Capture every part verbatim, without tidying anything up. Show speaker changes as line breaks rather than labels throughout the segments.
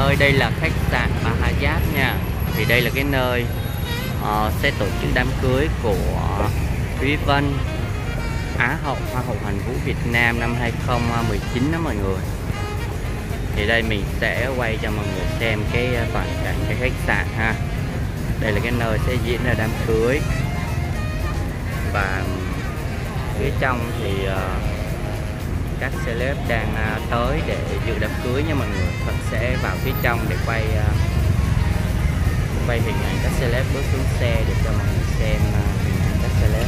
ơi, đây là khách sạn Bahayat nha. Thì đây là cái nơi uh, sẽ tổ chức đám cưới của Thúy Vân, Á hậu Hoa hậu Hoàn vũ Việt Nam năm hai không một chín đó mọi người. Thì đây mình sẽ quay cho mọi người xem cái toàn cảnh cái khách sạn ha. Đây là cái nơi sẽ diễn ra đám cưới. Và phía trong thì uh, các celeb đang uh, tới để dự đám cưới nha mọi người. Thuận sẽ vào phía trong để quay uh, quay hình ảnh các celeb bước xuống xe để cho mọi người xem uh, hình ảnh các celeb.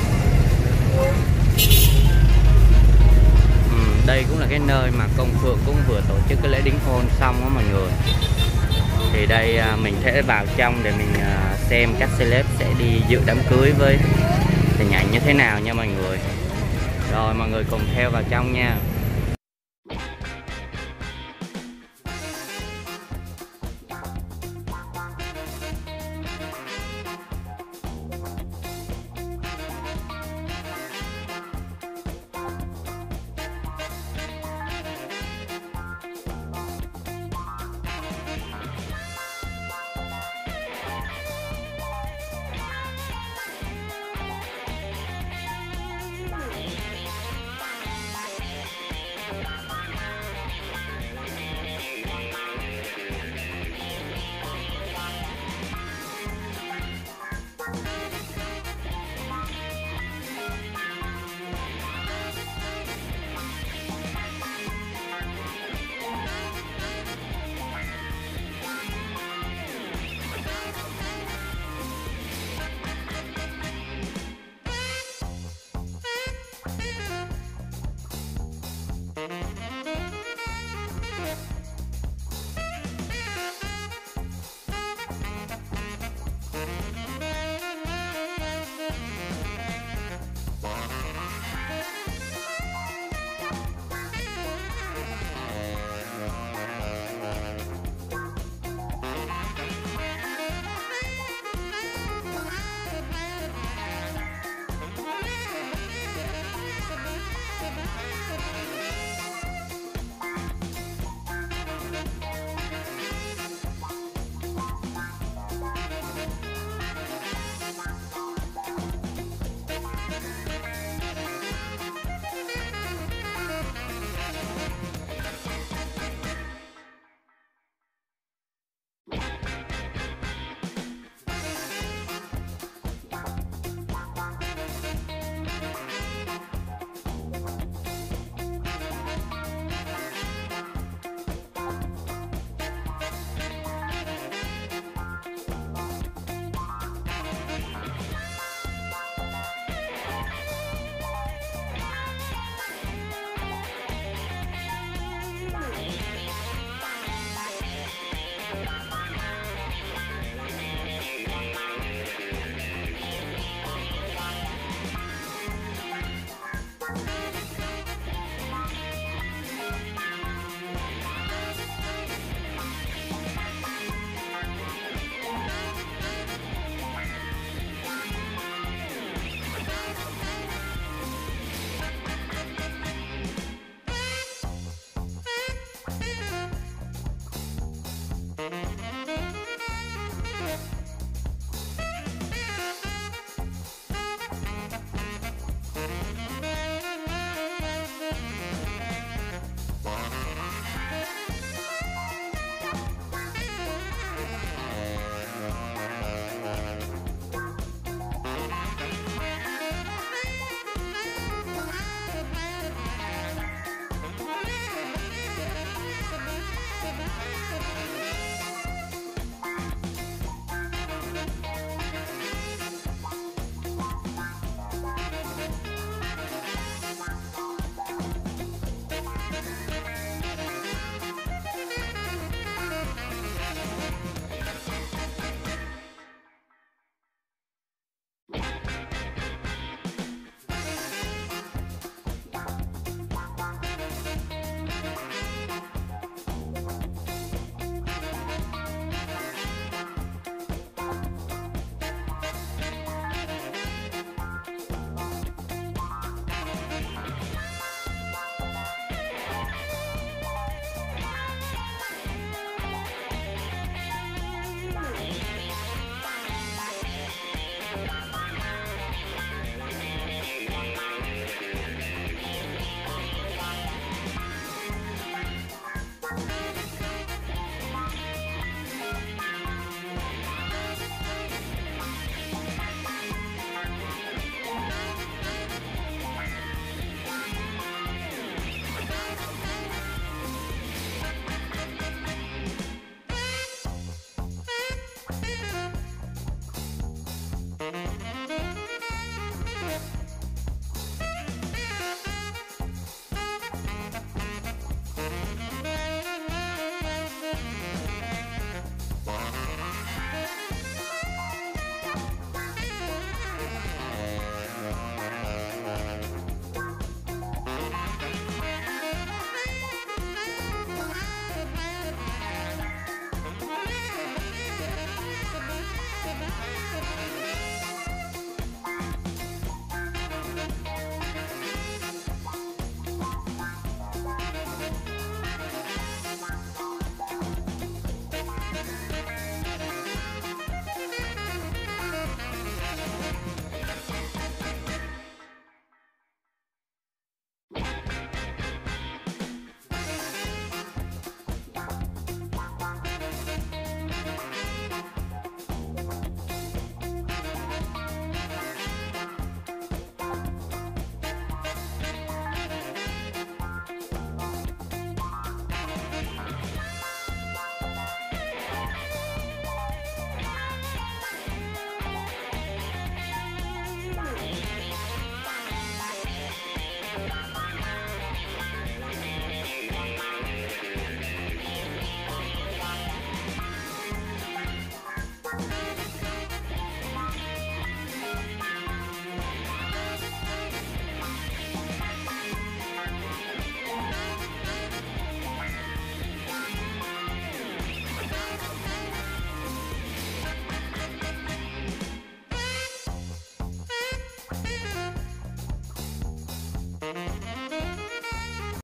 uhm, Đây cũng là cái nơi mà Công Phượng cũng vừa tổ chức cái lễ đính hôn xong đó mọi người. Thì đây uh, mình sẽ vào trong để mình uh, xem các celeb sẽ đi dự đám cưới với hình ảnh như thế nào nha mọi người. Rồi mọi người cùng theo vào trong nha.